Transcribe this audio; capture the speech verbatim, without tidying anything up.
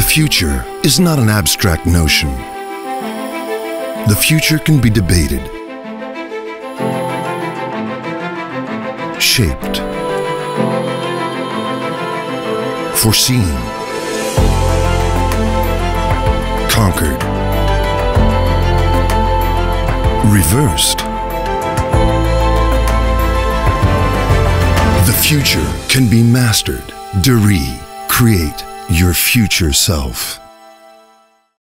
future is not an abstract notion. The future can be debated, shaped, foreseen, conquered, reversed. The future can be mastered. Deree, create your future self.